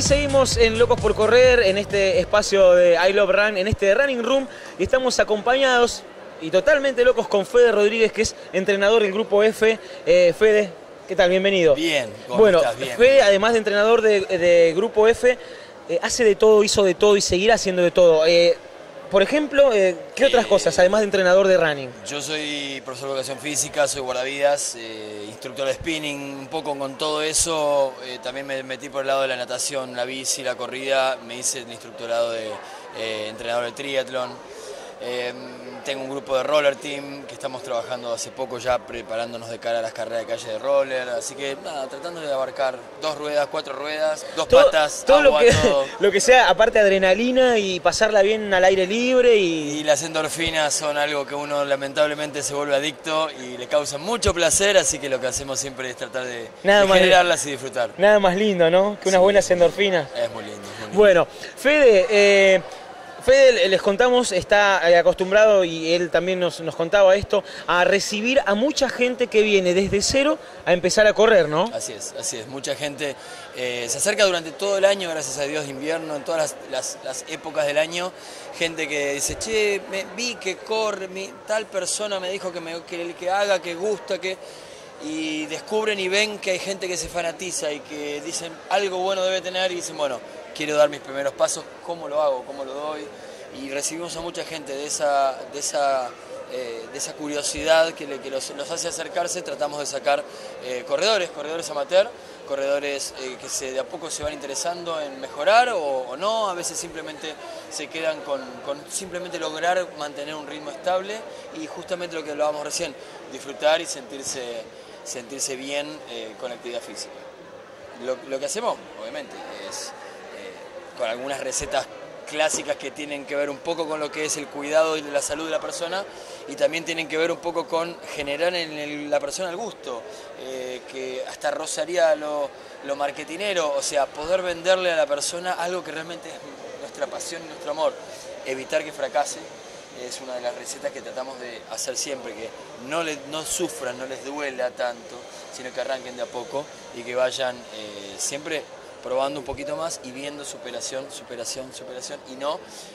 aquí seguimos en Locos por Correr, en este espacio de I Love Run, en este Running Room, y estamos acompañados y totalmente locos con Fede Rodríguez, que es entrenador del Grupo F. Fede, ¿qué tal? Bienvenido. Bien, ¿cómo bueno, estás? Bien. Fede, además de entrenador de Grupo F, hace de todo, hizo de todo y seguirá haciendo de todo. Por ejemplo, ¿qué otras cosas, además de entrenador de running? Yo soy profesor de educación física, soy guardavidas, instructor de spinning, un poco con todo eso. También me metí por el lado de la natación, la bici, la corrida, me hice el instructorado de entrenador de triatlón. Tengo un grupo de roller team que estamos trabajando hace poco ya preparándonos de cara a las carreras de calle de roller, así que nada, tratando de abarcar 2 ruedas, 4 ruedas, 2 patas, todo agua, todo. Lo que sea, aparte adrenalina y pasarla bien al aire libre Y las endorfinas son algo que uno lamentablemente se vuelve adicto y le causan mucho placer, así que lo que hacemos siempre es tratar de generarlas y disfrutar. Nada más lindo, ¿no? Que unas buenas endorfinas. Es muy lindo, muy lindo. Bueno, Fede, les contamos, está acostumbrado, y él también nos contaba esto, a recibir a mucha gente que viene desde cero a empezar a correr, ¿no? Así es, así es. Mucha gente se acerca durante todo el año, gracias a Dios, de invierno, en todas las épocas del año. Gente que dice, che, vi que corre, tal persona me dijo que haga, que gusta, y descubren y ven que hay gente que se fanatiza y que dicen algo bueno debe tener y dicen, bueno, quiero dar mis primeros pasos, ¿cómo lo hago? ¿Cómo lo doy? Y recibimos a mucha gente de esa curiosidad que los hace acercarse. Tratamos de sacar corredores amateur, corredores que de a poco se van interesando en mejorar o no, a veces simplemente se quedan con simplemente lograr mantener un ritmo estable y justamente lo que hablábamos recién, disfrutar y sentirse bien con la actividad física. Lo que hacemos, obviamente, es con algunas recetas clásicas que tienen que ver un poco con lo que es el cuidado y la salud de la persona y también tienen que ver un poco con generar en la persona el gusto, que hasta rozaría lo marketinero, o sea, poder venderle a la persona algo que realmente es nuestra pasión y nuestro amor, evitar que fracase. Es una de las recetas que tratamos de hacer siempre, que no sufran, no les duela tanto, sino que arranquen de a poco y que vayan siempre probando un poquito más y viendo superación y no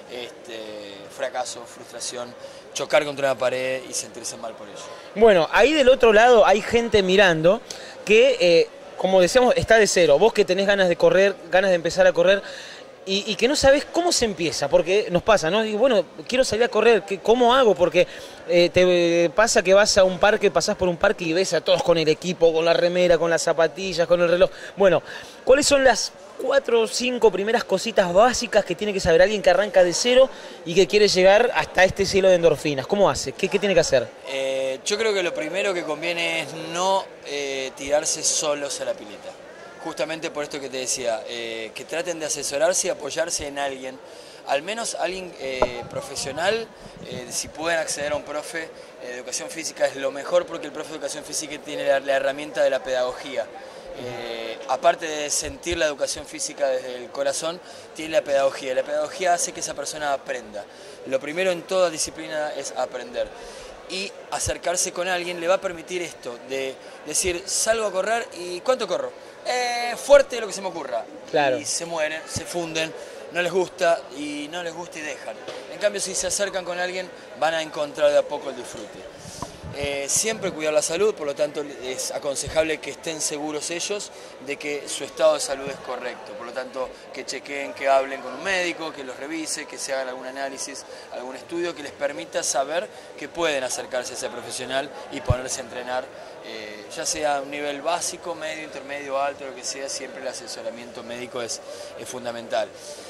fracaso, frustración, chocar contra una pared y sentirse mal por ello. Bueno, ahí del otro lado hay gente mirando que, como decíamos, está de cero. Vos que tenés ganas de correr, ganas de empezar a correr, y que no sabés cómo se empieza, porque nos pasa, ¿no? Digo, bueno, quiero salir a correr, ¿cómo hago? Porque te pasa que vas a un parque, pasás por un parque y ves a todos con el equipo, con la remera, con las zapatillas, con el reloj. Bueno, ¿cuáles son las 4 o 5 primeras cositas básicas que tiene que saber alguien que arranca de cero y que quiere llegar hasta este cielo de endorfinas? ¿Cómo hace? ¿Qué tiene que hacer? Yo creo que lo primero que conviene es no tirarse solos a la pileta. Justamente por esto que te decía, que traten de asesorarse y apoyarse en alguien, al menos alguien profesional. Si pueden acceder a un profe de educación física es lo mejor, porque el profe de educación física tiene la herramienta de la pedagogía. Aparte de sentir la educación física desde el corazón, tiene la pedagogía. La pedagogía hace que esa persona aprenda. Lo primero en toda disciplina es aprender. Y acercarse con alguien le va a permitir esto, de decir, salgo a correr y ¿cuánto corro? Fuerte lo que se me ocurra. Claro. Y se mueren, se funden, no les gusta y dejan. En cambio, si se acercan con alguien, van a encontrar de a poco el disfrute. Siempre cuidar la salud, por lo tanto es aconsejable que estén seguros ellos de que su estado de salud es correcto, por lo tanto que chequeen, que hablen con un médico, que los revise, que se hagan algún análisis, algún estudio que les permita saber que pueden acercarse a ese profesional y ponerse a entrenar, ya sea a un nivel básico, medio, intermedio, alto, lo que sea, siempre el asesoramiento médico es fundamental.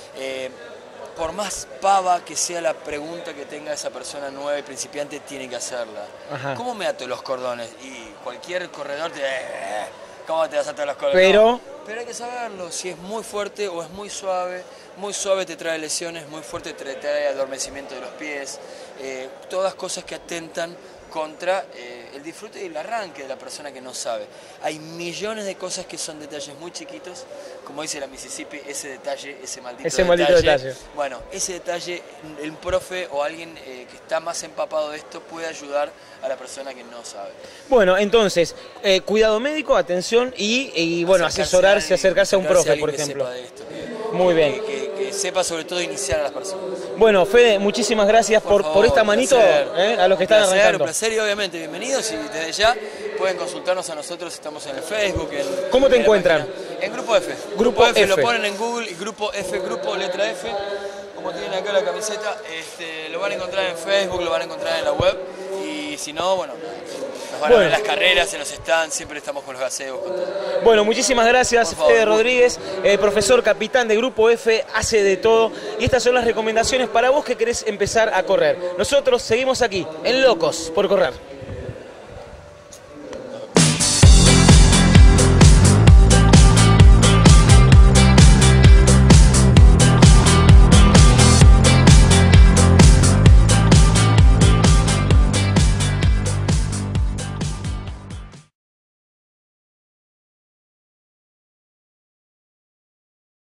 Por más pava que sea la pregunta que tenga esa persona nueva y principiante, tiene que hacerla. Ajá. ¿Cómo me ato los cordones? Y cualquier corredor ¿cómo te vas a atar los cordones? Pero hay que saberlo, si es muy fuerte o es muy suave te trae lesiones, muy fuerte te trae adormecimiento de los pies, todas cosas que atentan contra el disfrute y el arranque de la persona que no sabe. Hay millones de cosas que son detalles muy chiquitos, como dice la Mississippi, ese detalle, ese maldito detalle. Bueno, ese detalle, el profe o alguien que está más empapado de esto puede ayudar a la persona que no sabe. Bueno, entonces, cuidado médico, atención y bueno, asesorarse, acercarse a un profe, por ejemplo. Que sepa de esto, Muy bien. Que sepa sobre todo iniciar a las personas. Bueno, Fede, muchísimas gracias por esta manito a los que están arrancando. Un placer y obviamente bienvenidos y desde ya pueden consultarnos a nosotros, estamos en el Facebook. ¿Cómo te encuentran? En Grupo F. Grupo F. Lo ponen en Google y Grupo F, Grupo letra F, como tienen acá la camiseta, lo van a encontrar en Facebook, lo van a encontrar en la web y si no, bueno, nos van a ver en las carreras, en los stands, siempre estamos con los gaseos, con todo. Bueno, muchísimas gracias, Fede Rodríguez, profesor capitán de Grupo F, hace de todo. Y estas son las recomendaciones para vos que querés empezar a correr. Nosotros seguimos aquí, en Locos por Correr.